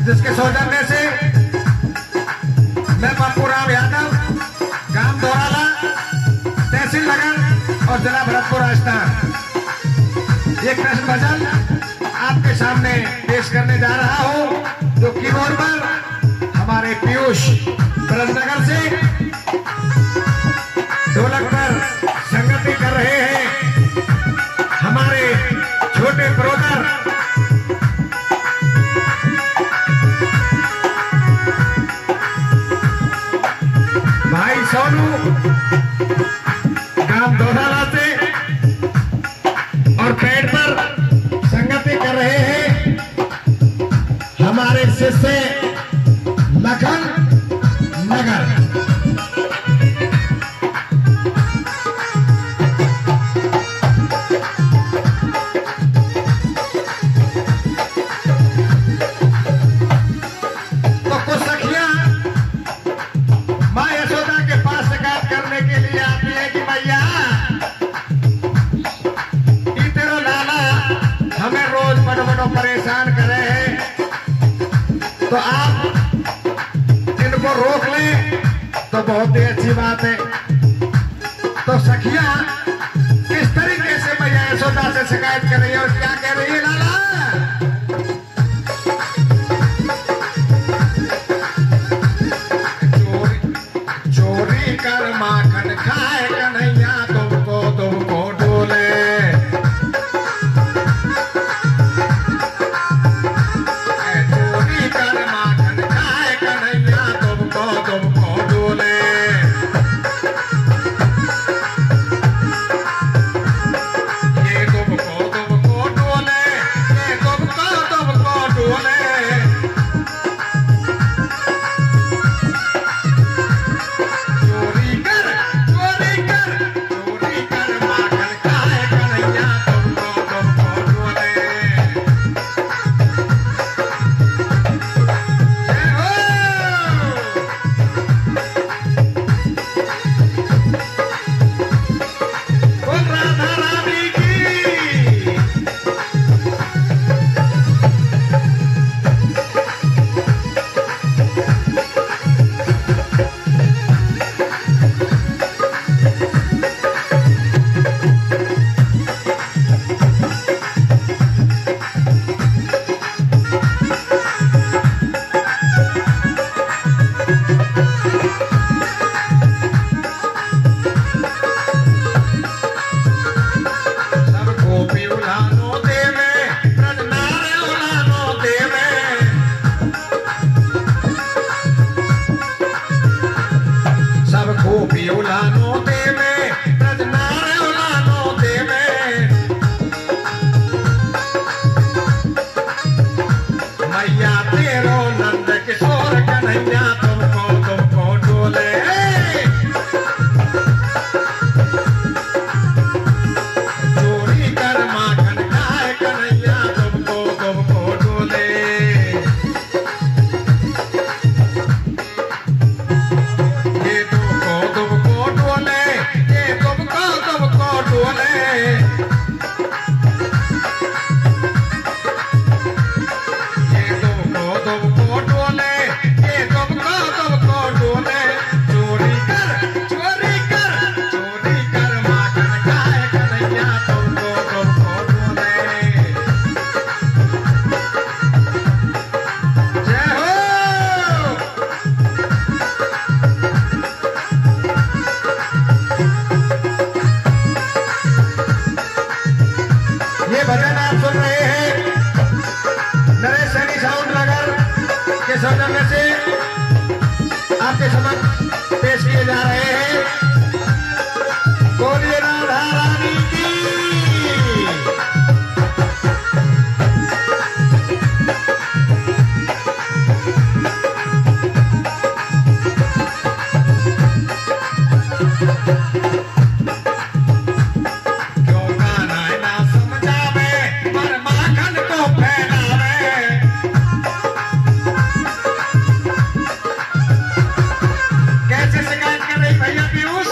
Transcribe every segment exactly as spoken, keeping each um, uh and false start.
जिसके सौजन्य से मैं पप्पू राम यादव, गांव दोराला, तहसील नगर और जिला भरतपुर राजस्थान, ये कृष्ण भजन आपके सामने पेश करने जा रहा हूं, जो कीबोर्ड पर हमारे पीयूष ब्रजनगर से, ढोलक पर संगति कर रहे हैं हमारे छोटे ब्रोदर भाई सोनू, गांव दोराला से, और पैड पर संगति कर रहे हैं हमारे शिष्य लखन नगर। तो कुछ सखियां माँ यशोदा के पास शिकायत करने के लिए आती है कि भैया ये तेरा लाला हमें रोज बड़ो बड़ो परेशान करे हैं, तो आप इनको रोक लें तो बहुत ही अच्छी बात है। तो सखिया किस तरीके से मैया यशोदा से शिकायत कर रही है और क्या कह रही है लाला? चोरी चोरी कर माखन खाए कन्हैया, तुमको तुमको डोले, चोरी कर माखन खाए कन्हैया, तुमको तुमको डोले। ये तुमको तुमको डोले, ये तुमको तुमको डोले। चोरी कर चोरी कर चोरी कर माखन खाए कन्हैया, तुमको तुमको डोले। जय हो। बोल राधा रानी की। सब गोपी उलानो देवे, ब्रज नारे उलानो देवे, सब गोपी उलानो देवे, ब्रज नारे उलानो देवे। मैया तेरो नंद किशोर कन्हैया, तुमको तुमको डोले। चोरी कर माखन खाए कन्हैया, तुमको तुमको डोले। ये तुमको तुमको डोले, ये तुमको तुमको डोले। ये तुमको तुमको डोले, ये तुमको तुमको डोले। चोरी कर चोरी कर चोरी कर माखन खाए कन्हैया, तुमको तुमको डोले। जय हो। ये भजन आप सुन रहे हैं नरेश सैनी साउंड नगर के सौजन्य से आपके समक्ष पेश किए जा रहे हैं। बोलिए राधा रानी की। क्यों कान्हा ना समझावे, पर माखन को फैलावे। कैसे शिकायत कर रही भैया पीयूष?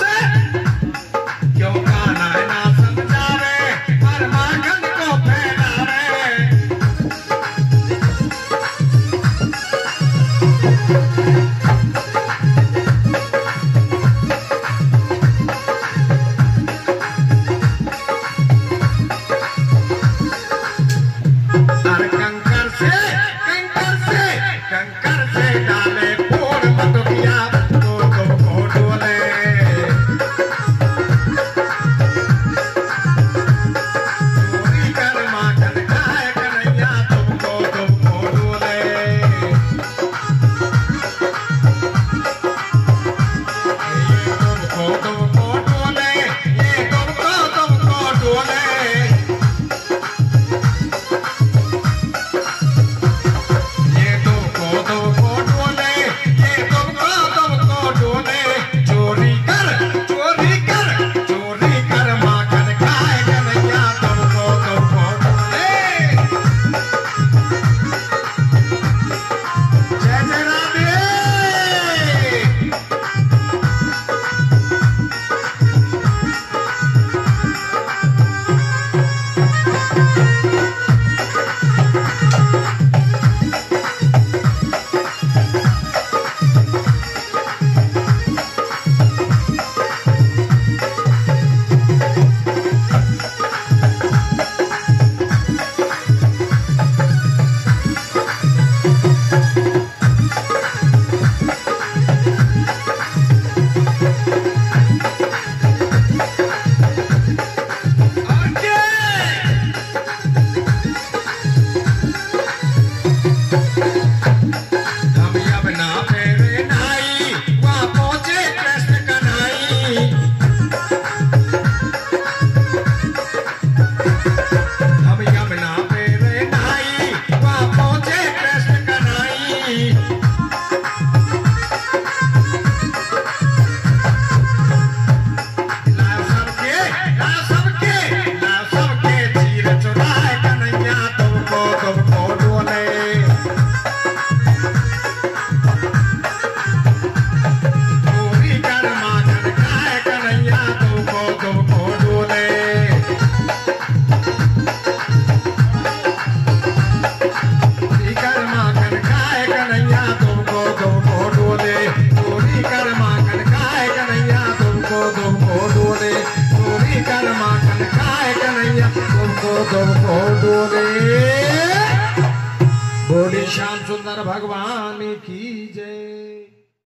तुमको दूरे। बोले श्याम सुंदर भगवान की जय।